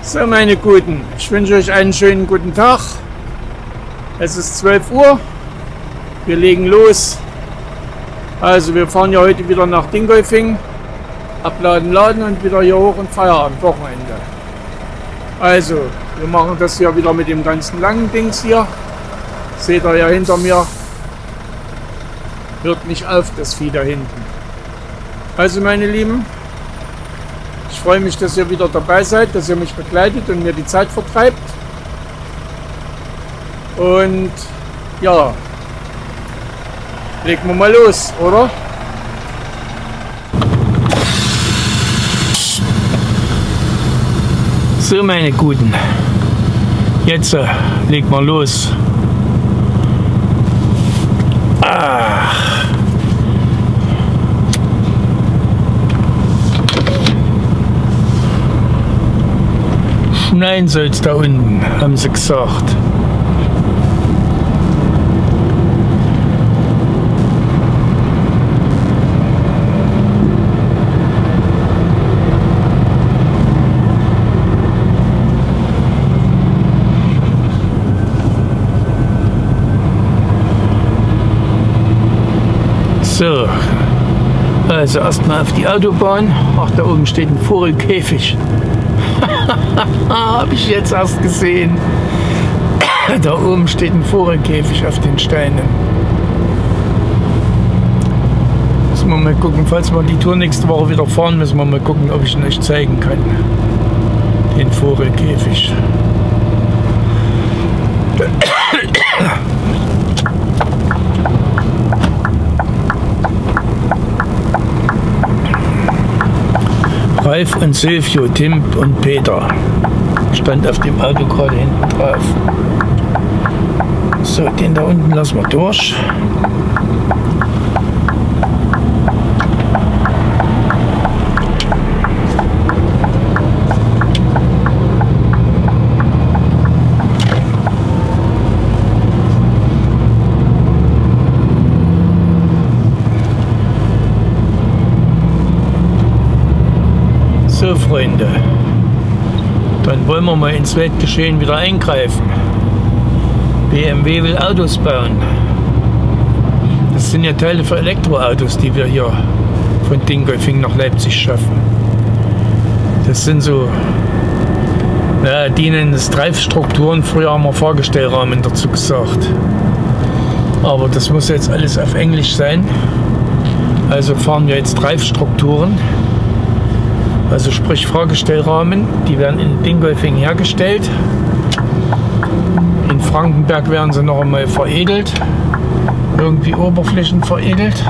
So, meine Guten, ich wünsche euch einen schönen guten Tag. Es ist 12 Uhr. Wir legen los. Also, wir fahren ja heute wieder nach Dingolfing. Abladen, laden und wieder hier hoch und Feierabend, Wochenende. Also, wir machen das hier wieder mit dem ganzen langen Dings hier. Seht ihr ja hinter mir. Hört nicht auf, das Vieh da hinten. Also, meine Lieben, ich freue mich, dass ihr wieder dabei seid, dass ihr mich begleitet und mir die Zeit vertreibt. Und ja, legen wir mal los, oder? So, meine Guten, jetzt legen wir los. Schneien soll es da unten, haben sie gesagt. So, also erstmal auf die Autobahn. Ach, da oben steht ein Vogelkäfig. Habe ich jetzt erst gesehen. Da oben steht ein Vogelkäfig auf den Steinen. Müssen wir mal gucken, falls wir die Tour nächste Woche wieder fahren, müssen wir mal gucken, ob ich ihn euch zeigen kann. Den Vogelkäfig. Ralf und Silvio, Tim und Peter. Stand auf dem Auto gerade hinten drauf. So, den da unten lassen wir durch. So, Freunde, dann wollen wir mal ins Weltgeschehen wieder eingreifen. BMW will Autos bauen. Das sind ja Teile für Elektroautos, die wir hier von Dingolfing nach Leipzig schaffen. Das sind so, ja, die nennen es Treibstrukturen. Früher haben wir Fahrgestellrahmen dazu gesagt. Aber das muss jetzt alles auf Englisch sein. Also fahren wir jetzt Treibstrukturen. Also sprich Fahrgestellrahmen, die werden in Dingolfing hergestellt. In Frankenberg werden sie noch einmal veredelt, irgendwie Oberflächen veredelt.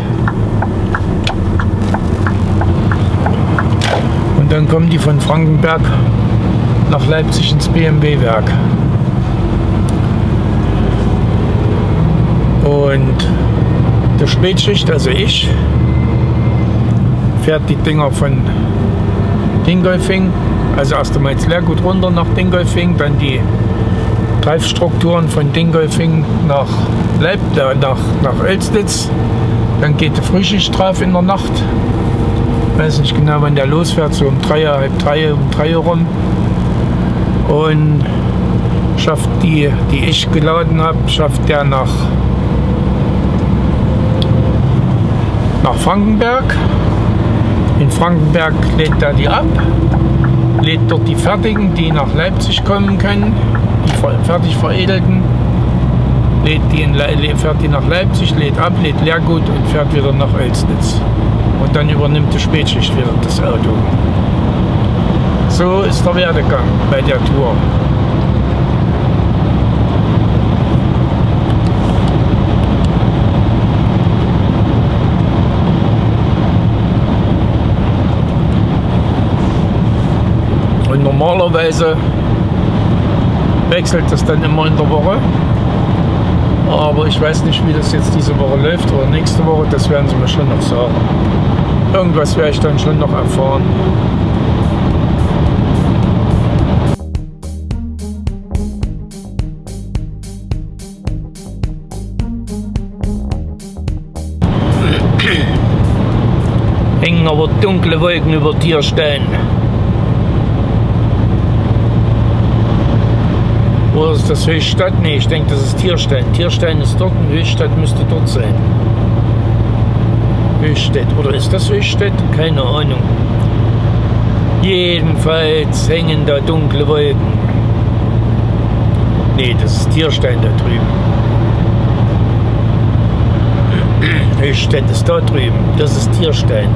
Und dann kommen die von Frankenberg nach Leipzig ins BMW-Werk. Und der Spätschicht, also ich, fährt die Dinger von Dingolfing, also erst einmal ins Lehrgut runter nach Dingolfing, dann die Treibstrukturen von Dingolfing nach Oelsnitz, dann geht die Frühschicht drauf in der Nacht, ich weiß nicht genau wann der losfährt, so um 3, halb 3, um 3 Uhr rum, und schafft die ich geladen habe, schafft der nach Frankenberg. In Frankenberg lädt er die ab, lädt dort die fertigen, die nach Leipzig kommen können, die fertig veredelten, fährt die nach Leipzig, lädt ab, lädt Leergut und fährt wieder nach Oelsnitz. Und dann übernimmt die Spätschicht wieder das Auto. So ist der Werdegang bei der Tour. Und normalerweise wechselt das dann immer in der Woche. Aber ich weiß nicht, wie das jetzt diese Woche läuft oder nächste Woche, das werden sie mir schon noch sagen. Irgendwas werde ich dann schon noch erfahren. Hängen aber dunkle Wolken über dir stellen. Oder ist das Höchstadt? Nee, ich denke, das ist Tierstein. Tierstein ist dort und Höchstadt müsste dort sein. Höchstadt. Oder ist das Höchstadt? Keine Ahnung. Jedenfalls hängen da dunkle Wolken. Nee, das ist Tierstein da drüben. Höchstadt ist da drüben. Das ist Tierstein.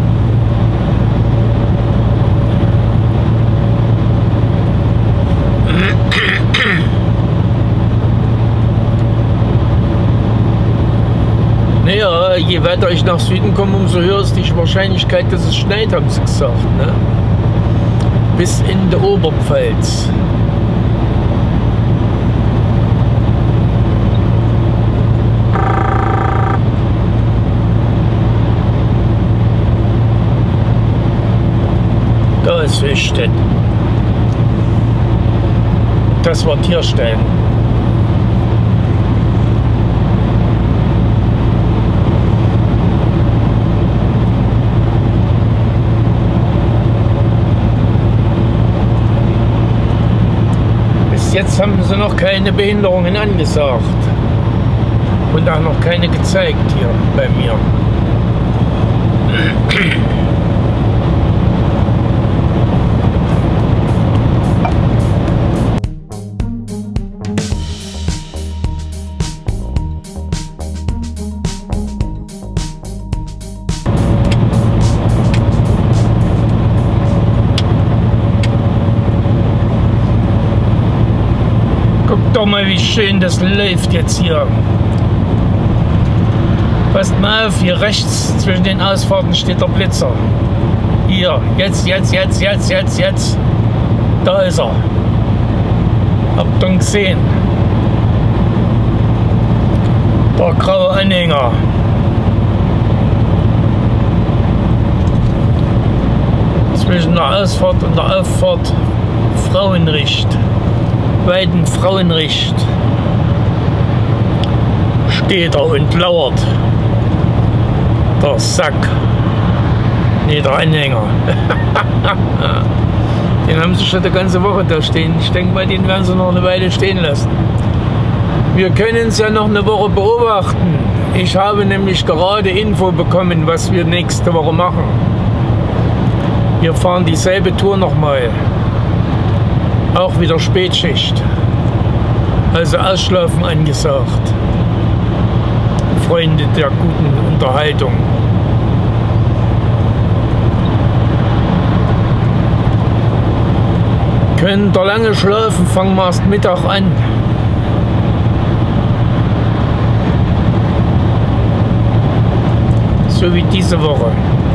Naja, je weiter ich nach Süden komme, umso höher ist die Wahrscheinlichkeit, dass es schneit, haben sie gesagt. Ne? Bis in der Oberpfalz. Da ist Höchstadt. Das war Tierstein. Bis jetzt haben sie noch keine Behinderungen angesagt. Und auch noch keine gezeigt hier bei mir. Guckt doch mal, wie schön das läuft jetzt hier. Passt mal auf, hier rechts zwischen den Ausfahrten steht der Blitzer. Hier, jetzt. Da ist er. Habt ihr ihn gesehen? Der graue Anhänger. Zwischen der Ausfahrt und der Auffahrt Frauenricht. Weiden Frauenricht steht er und lauert. Der Sack. Nee, der Anhänger. Den haben sie schon die ganze Woche da stehen. Ich denke mal, den werden sie noch eine Weile stehen lassen. Wir können es ja noch eine Woche beobachten. Ich habe nämlich gerade Info bekommen, was wir nächste Woche machen. Wir fahren dieselbe Tour nochmal. Auch wieder Spätschicht. Also Ausschlafen angesagt. Freunde der guten Unterhaltung. Könnt ihr lange schlafen, fangen wir erst Mittag an. So wie diese Woche.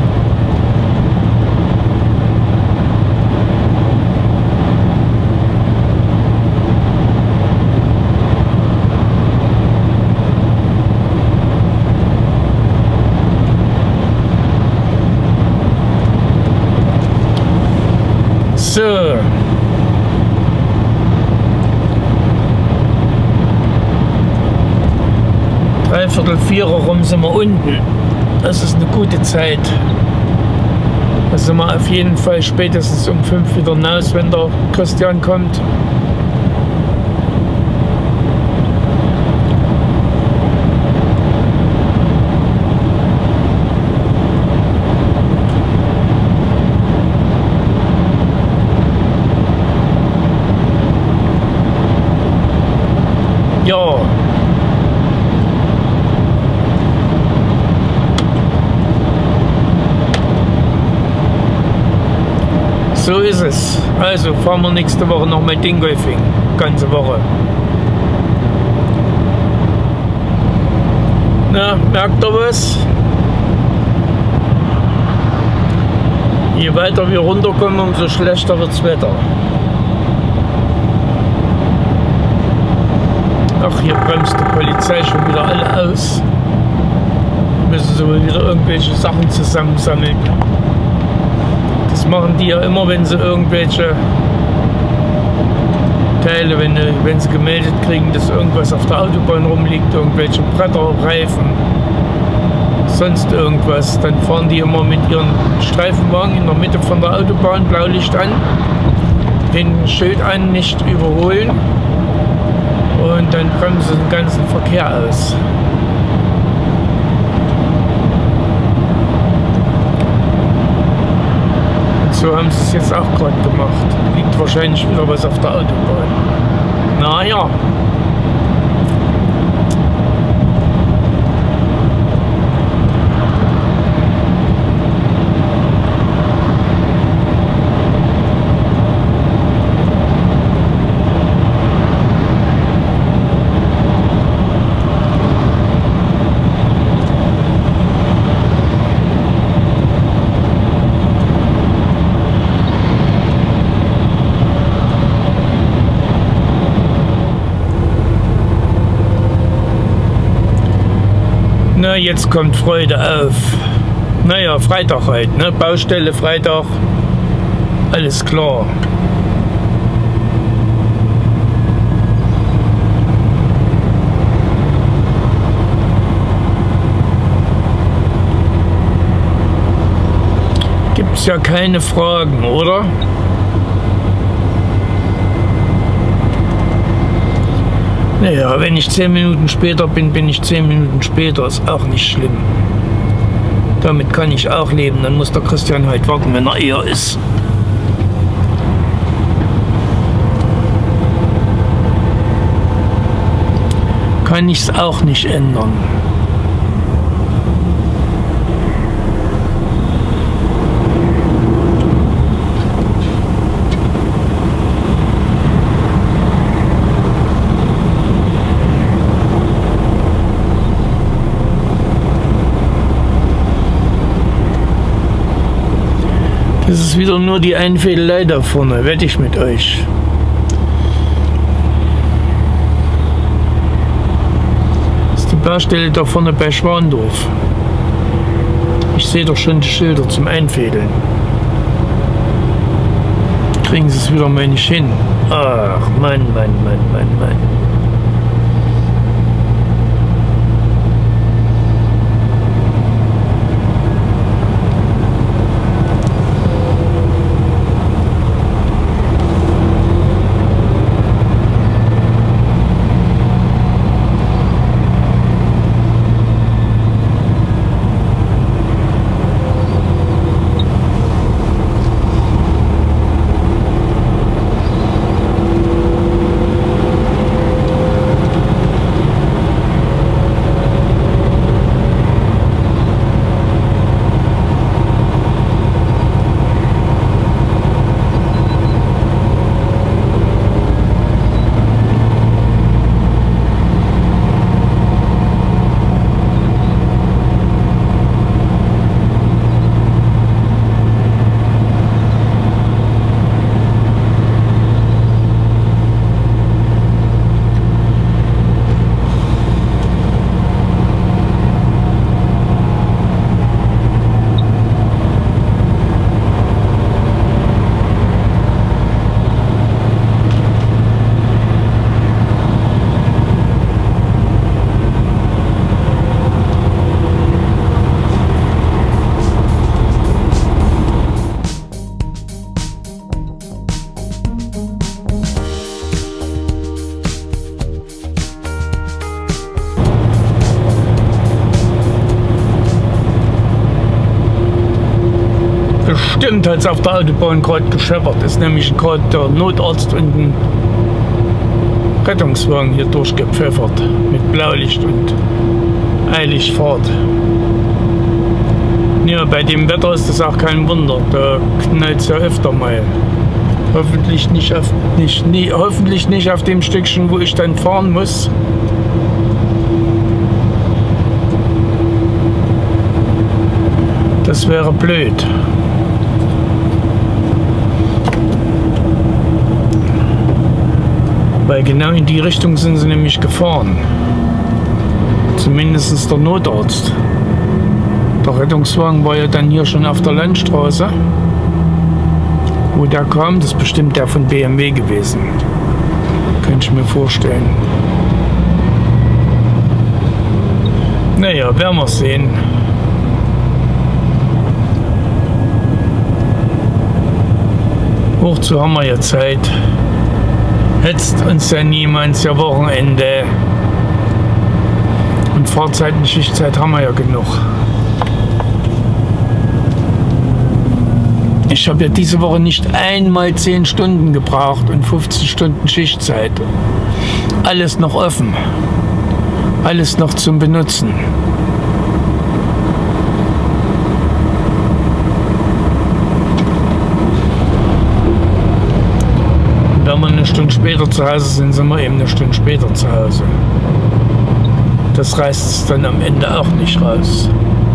So. 3/4 rum sind wir unten. Das ist eine gute Zeit. Da sind wir auf jeden Fall spätestens um 5 wieder hinaus, wenn der Christian kommt. Ja. So ist es. Also fahren wir nächste Woche noch mal Dingolfing. Ganze Woche. Na, merkt ihr was? Je weiter wir runterkommen, umso schlechter wird's Wetter. Ach, hier bremst die Polizei schon wieder alle aus. Müssen sie wohl wieder irgendwelche Sachen zusammensammeln. Das machen die ja immer, wenn sie irgendwelche Teile, wenn sie gemeldet kriegen, dass irgendwas auf der Autobahn rumliegt, irgendwelche Bretter, Reifen, sonst irgendwas, dann fahren die immer mit ihren Streifenwagen in der Mitte von der Autobahn, Blaulicht an, den Schild an, nicht überholen. Und dann bremsen sie den ganzen Verkehr aus. Und so haben sie es jetzt auch gerade gemacht. Liegt wahrscheinlich wieder was auf der Autobahn. Naja. Na, jetzt kommt Freude auf. Naja, Freitag halt, ne? Baustelle Freitag. Alles klar. Gibt's ja keine Fragen, oder? Naja, wenn ich 10 Minuten später bin, bin ich 10 Minuten später, ist auch nicht schlimm. Damit kann ich auch leben, dann muss der Christian halt warten, wenn er eher ist. Kann ich es auch nicht ändern. Das ist wieder nur die Einfädelei da vorne, wette ich mit euch. Das ist die Baustelle da vorne bei Schwandorf. Ich sehe doch schon die Schilder zum Einfädeln. Kriegen sie es wieder mal nicht hin. Ach, Mann, Mann, Mann, Mann, Mann. Bestimmt hat es auf der Autobahn gerade gescheppert. Ist nämlich gerade der Notarzt und ein Rettungswagen hier durchgepfeffert mit Blaulicht und eilig Fahrt. Ja, bei dem Wetter ist das auch kein Wunder. Da knallt es ja öfter mal. Hoffentlich nicht auf dem Stückchen, wo ich dann fahren muss. Das wäre blöd. Weil genau in die Richtung sind sie nämlich gefahren. Zumindest der Notarzt. Der Rettungswagen war ja dann hier schon auf der Landstraße. Wo der kam, das ist bestimmt der von BMW gewesen. Könnte ich mir vorstellen. Naja, werden wir sehen. Hochzu haben wir ja Zeit. hetzt uns ja niemand, ja Wochenende. Und Fahrzeit und Schichtzeit haben wir ja genug. Ich habe ja diese Woche nicht einmal 10 Stunden gebraucht und 15 Stunden Schichtzeit. Alles noch offen. Alles noch zum Benutzen. Wenn wir eine Stunde später zu Hause sind, sind wir eben eine Stunde später zu Hause. Das reißt es dann am Ende auch nicht raus.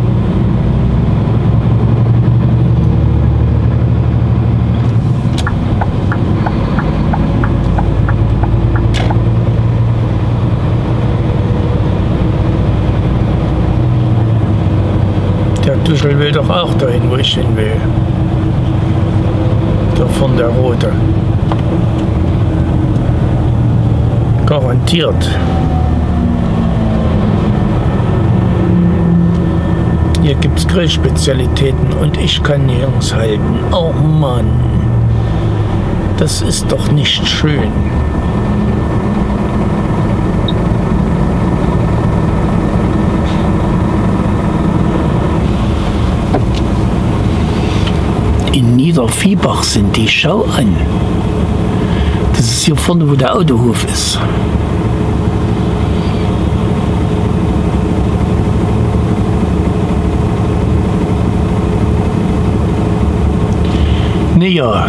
Der Duschel will doch auch dahin, wo ich hin will. Da von der Rote. Garantiert. Hier gibt es Grillspezialitäten und ich kann nirgends halten. Oh Mann. Das ist doch nicht schön. In Niederviehbach sind die, schau an. Das ist hier vorne, wo der Autohof ist. Naja,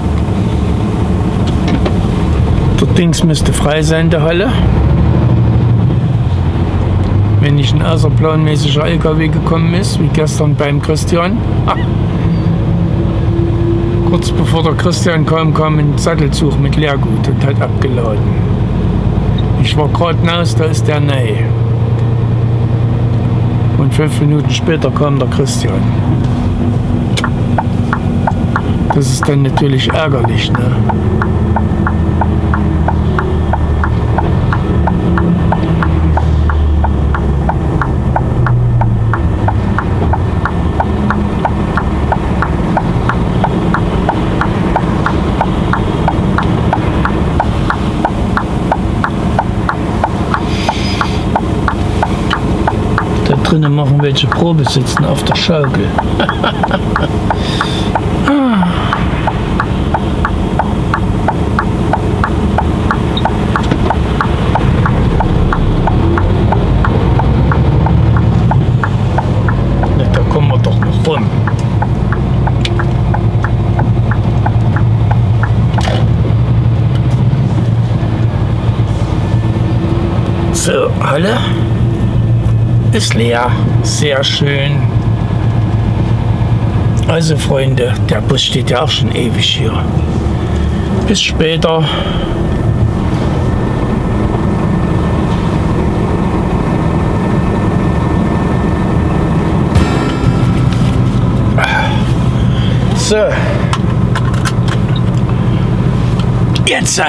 dort links müsste frei sein, der Halle. Wenn nicht ein außerplanmäßiger LKW gekommen ist, wie gestern beim Christian. Kurz bevor der Christian kam, kam ein Sattelzug mit Leergut und hat abgeladen. Ich war gerade raus, da ist der neu. Und 5 Minuten später kam der Christian. Das ist dann natürlich ärgerlich, ne? Da drinnen machen welche Probe sitzen auf der Schaukel. So, Halle ist leer. Sehr schön. Also Freunde, der Bus steht ja auch schon ewig hier. Bis später. So. Jetzt.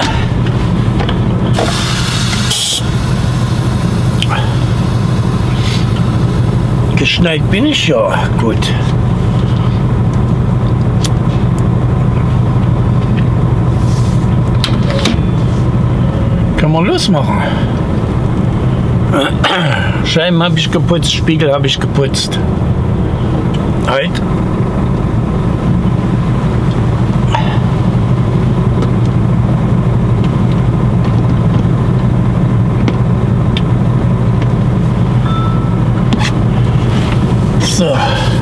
Geschneit bin ich ja. Gut. Können wir losmachen. Scheiben habe ich geputzt, Spiegel habe ich geputzt. Halt. So.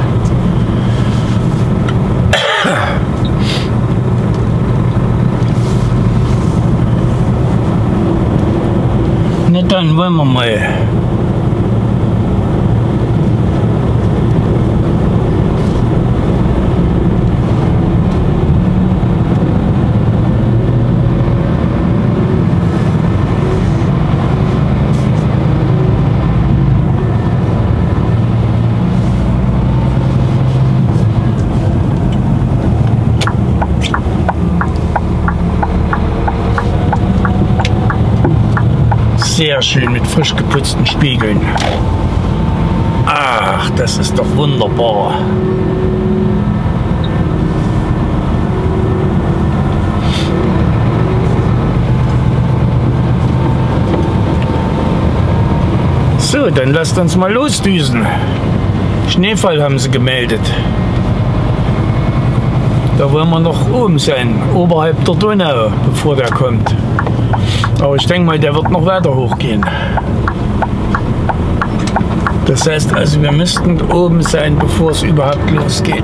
Na dann wollen wir mal. Sehr schön mit frisch geputzten Spiegeln. Ach, das ist doch wunderbar. So, dann lasst uns mal losdüsen. Schneefall haben sie gemeldet. Da wollen wir noch oben sein, oberhalb der Donau, bevor der kommt. Aber ich denke mal, der wird noch weiter hochgehen. Das heißt also, wir müssten oben sein, bevor es überhaupt losgeht.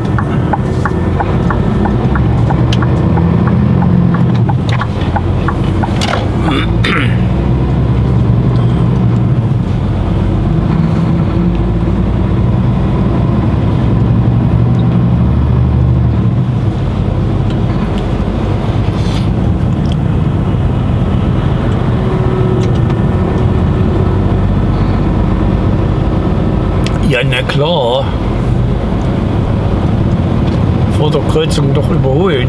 Ja, na klar. Vor der Kreuzung doch überholen.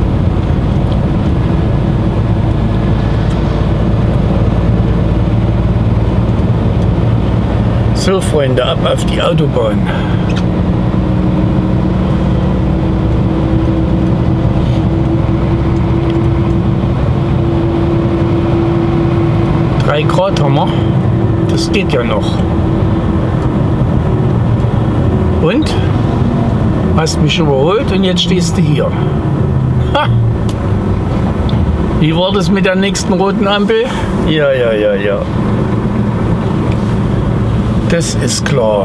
So, Freunde, ab auf die Autobahn. Drei Grad haben wir. Das geht ja noch. Und? Hast mich überholt und jetzt stehst du hier. Ha! Wie war das mit der nächsten roten Ampel? Ja. Das ist klar.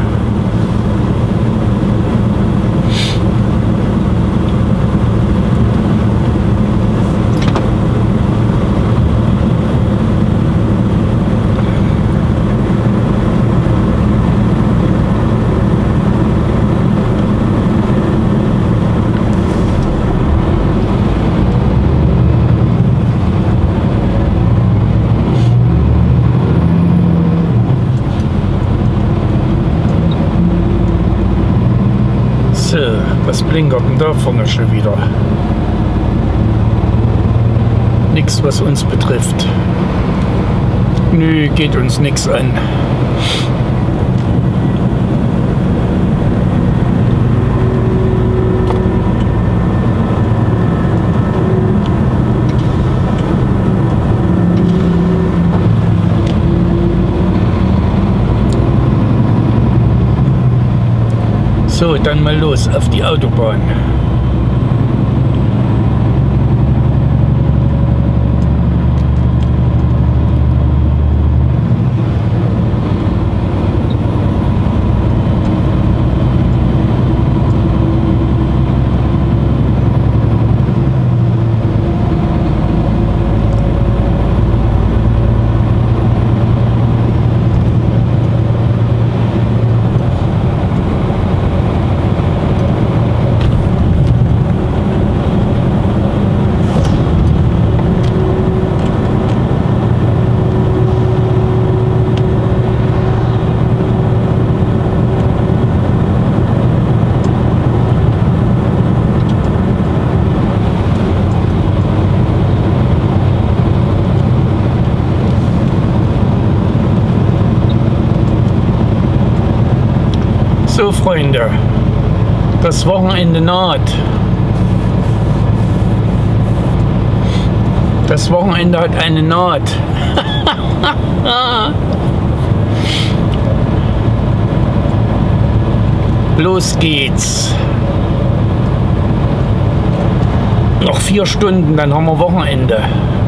Was blinkert denn da vorne schon wieder? Nichts, was uns betrifft. Nö, geht uns nichts an. So, dann mal los auf die Autobahn. So, Freunde, das Wochenende naht. Das Wochenende hat eine Naht. Los geht's. Noch 4 Stunden, dann haben wir Wochenende.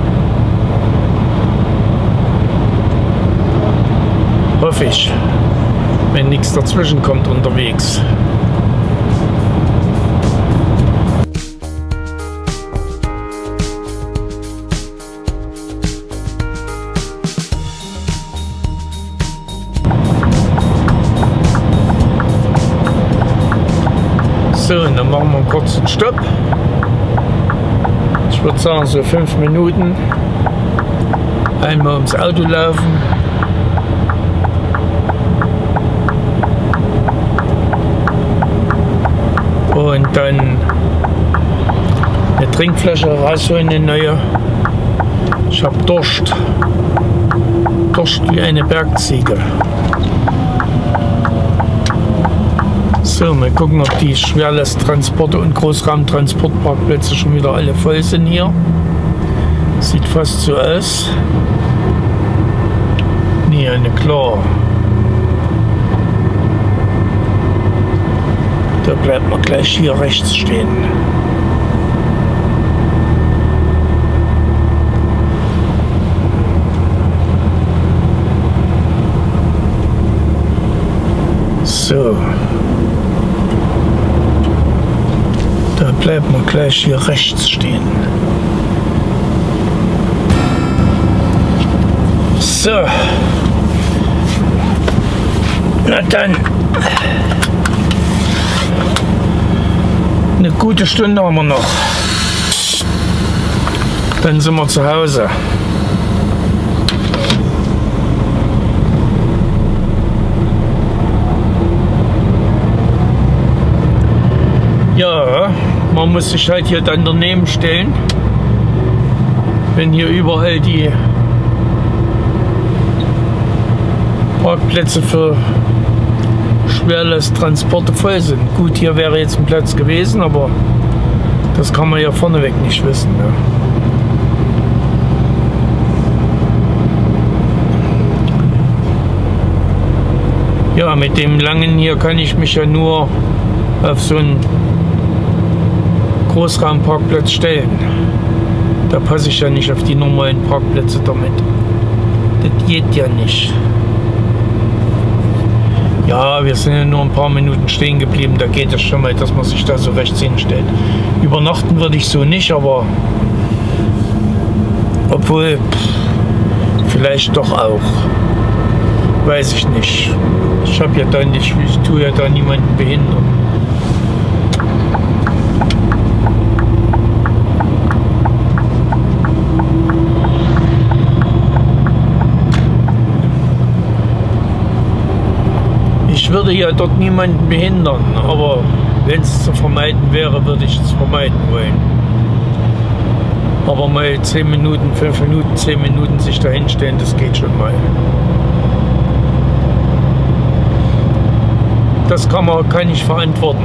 Hoffe ich. Wenn nichts dazwischen kommt unterwegs. So, und dann machen wir einen kurzen Stopp. Ich würde sagen so 5 Minuten. Einmal ums Auto laufen. Und dann eine Trinkflasche rausholen, eine neue. Ich habe Durst. Durst wie eine Bergziege. So, mal gucken, ob die Schwerlasttransporte und Großraumtransportparkplätze schon wieder alle voll sind hier. Sieht fast so aus. Nee, Ja, ne klar. Da bleibt man gleich hier rechts stehen. So. Da bleibt man gleich hier rechts stehen. So. Na dann. Eine gute Stunde haben wir noch. Dann sind wir zu Hause. Ja, man muss sich halt hier dann daneben stellen, wenn hier überall die Parkplätze für Schwerlasttransporte voll sind. Gut, hier wäre jetzt ein Platz gewesen, aber das kann man ja vorneweg nicht wissen. Ja. Ja, mit dem langen hier kann ich mich ja nur auf so einen Großraumparkplatz stellen. Da passe ich ja nicht auf die normalen Parkplätze damit. Das geht ja nicht. Ja, wir sind ja nur ein paar Minuten stehen geblieben. Da geht es schon mal, dass man sich da so rechts hinstellt. Übernachten würde ich so nicht, aber obwohl vielleicht doch auch. Weiß ich nicht. Ich habe ja da nicht, ich tue ja da niemanden behindern. Ich würde ja dort niemanden behindern, aber wenn es zu vermeiden wäre, würde ich es vermeiden wollen. Aber mal 10 Minuten, 5 Minuten, 10 Minuten sich da hinstellen, das geht schon mal. Das kann ich verantworten.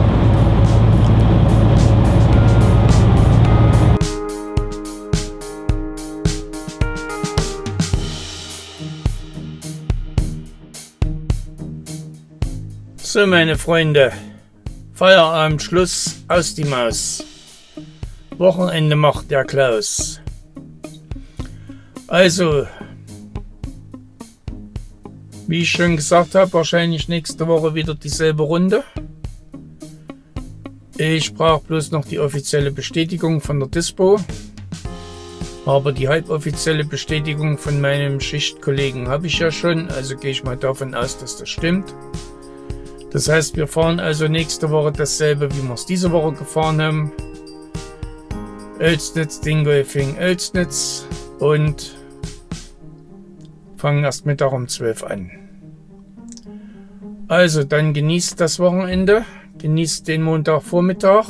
So, meine Freunde, Feierabend, Schluss, aus die Maus. Wochenende macht der Klaus. Also, wie ich schon gesagt habe, wahrscheinlich nächste Woche wieder dieselbe Runde. Ich brauche bloß noch die offizielle Bestätigung von der Dispo. Aber die halboffizielle Bestätigung von meinem Schichtkollegen habe ich ja schon, also gehe ich mal davon aus, dass das stimmt. Das heißt, wir fahren also nächste Woche dasselbe, wie wir es diese Woche gefahren haben. Oelsnitz, Dingolfing, Oelsnitz und fangen erst Mittag um 12 an. Also dann genießt das Wochenende, genießt den Montagvormittag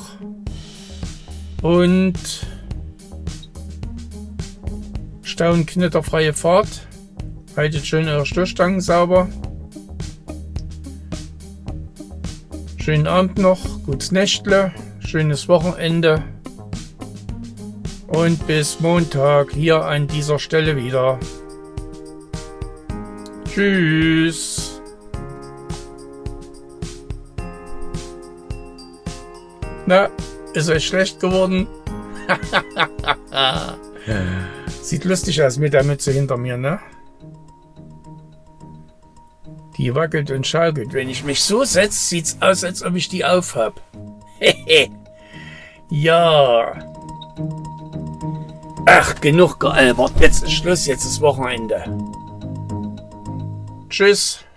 und Stau- und knitterfreie Fahrt. Haltet schön eure Stoßstangen sauber. Schönen Abend noch, gutes Nächtle, schönes Wochenende und bis Montag hier an dieser Stelle wieder. Tschüss. Na, ist euch schlecht geworden? Sieht lustig aus mit der Mütze hinter mir, ne? Die wackelt und schaukelt. Wenn ich mich so setze, sieht's aus, als ob ich die aufhab. Ja. Ach, genug gealbert. Jetzt ist Schluss, jetzt ist Wochenende. Tschüss.